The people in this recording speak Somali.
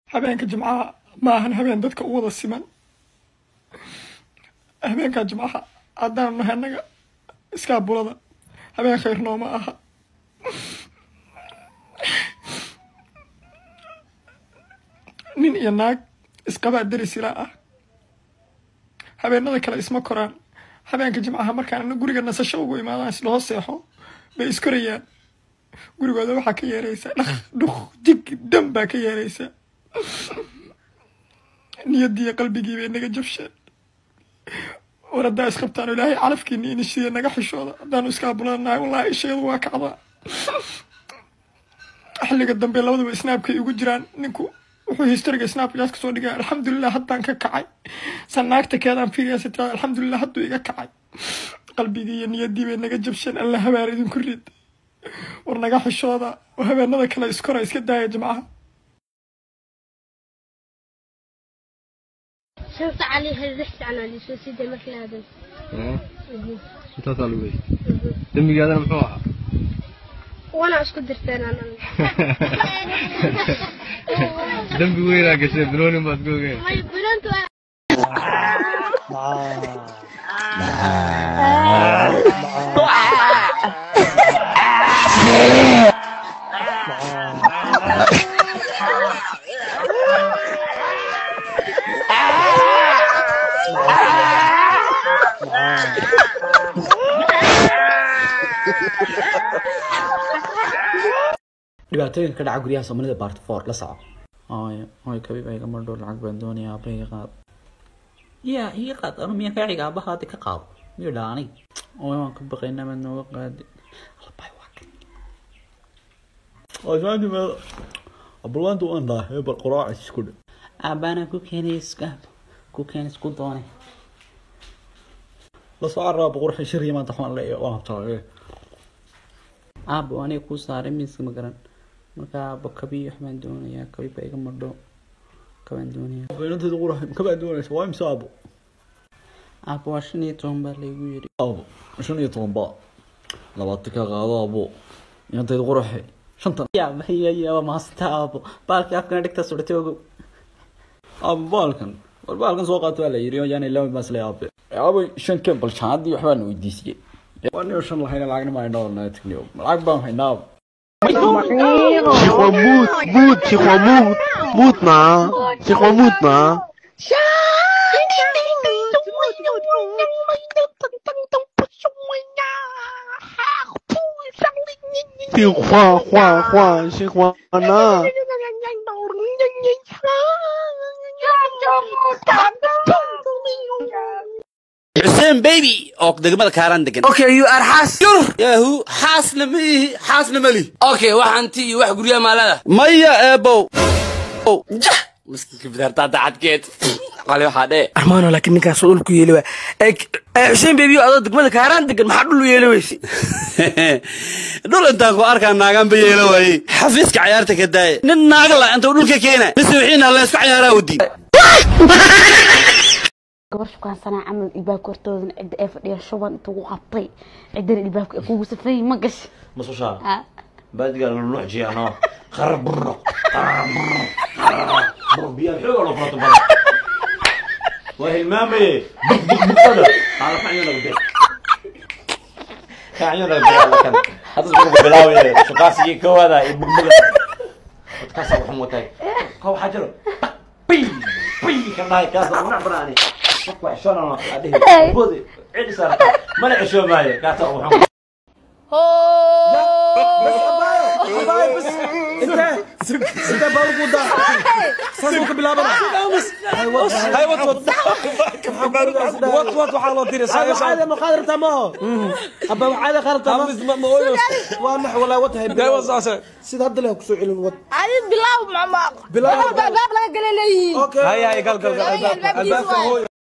habeenka jimcaha ma ahan habeen dadka u wada siman habeenka jimcaha haddaan nahay annaga iskaabulada habeen khayr nooma aha nin iyo naag isqabaa daris ilaa ah habeenada kale isma koraan habeenka jimcaha markaan guriga nasasho ugu imaadaan isla hoos seexo bay iskorayaan gurigooda waxaa ka yeeraysa dhaq dhuq jig dam baa ka yeeraysa niyadiiyo qalbigii bay naga jabsheen war haddaa isqabtaan ilaahay calafkiini inishiya naga xishooda haddaanu iskaabulanahay wallaahi ishayadu waa kacdaa xilliga dambe labaduba snaabkay ugu jiraan ninku wuxuu historiga snaabkaas kasoo dhigay alxamdulilah haddaan ka kacay sanaagta keedaan fiiriyasa tirada alxamdulilah hadduu iga kacay qalbigii iyo niyadii bay naga jabsheen alla habaar idinku rid war naga xishooda oo habeenada kale iskora iska daaya jimcaha شنطة عليها الرحت عن اللي شو سيدي مثل هذا. انت طالبي. دمي هذا محوها. وانا ايش قدرتين انا. دمي وينك يا شيخ بلوني ما تقول ايه. ما بلونتو. dhibaatooyin ka dhaca guryaha Soomaalida part 4 la soco ay kabi bay gamar dhool lacag baan doonaya abay qaad iga qaad ama miya ka xiga abaha ka qaad miyo dhaani oo waan ka baqaynaa ma noo qaad albay waa oo jaanti ma abulwantu anda hebel quraac isku dhig abana ku keenis ku doonay la soo rabo qurux shiriye ma taxwan la oo habtaa abo ani ku saaray miiska ma garan marka bakabi waxaan doonayaa kabi ba iga madho kabaan doonayaa weynanteedu qurax kabaan doonaysa waa imsaabo abo ashani tomba leegu yiri abo ashani tomba labaad ka qaado abo inanteedu qurax shanta ya ma astaabo baalka afkan dhigta surtoogo balkan soo qaato la yiri yaani laba masle abo shan kan bal shaadi waxbaan weydiisiyay وانا وشن الله هنا العقل ما ينور لنا تكنيو العقل بام هيناب موتنا حسين بيبي اوك دغمد كاران دغن اوكي يو ار حاس ياهو حاس لملي اوكي waxanti wax guriga maalada maya ebo مسكين بدرت عدكيت قال waxa dhee armaano laakiin ninkaas uu ku yeelay حسين بيبي adoo degmada kaaran degan maxaa dhul yeelay weysi dhul inta ku arkaa naagan beeyay way xafiiska ciyaarta ka daay nin naag la inta dhulka keenay bis wixiina la isku ciyaaraa wadi gabar shukaan sana camal ilbaab kortoodan cid ay fadhiya shuban intuu ku qabtay cidan ilbaabka kugu safay ma gash ma soo shaar baadiga nuux jiano qarb biya xoog loo furto bal wahi maamay baqada ala xayna lagu xayna lagu kan hada soo bilaaw yare shuqaasi ka wada ibugmuga kaas wax mootay qaw xajiro bi kana kaas wax barani وحشان انا اديه بودي عيد صار ما نعشوا معي قاعد اروح انت بالقودا صدق بلا برا هاي وات وحاله دير هذا ما قادر تمام ابا عاده قادر تمام ما وامح ولا وتهي سيد هذا له كسو علن وات عايز بلاو مع بلاو باب لا قال لي اوكي هاي قال الباب هو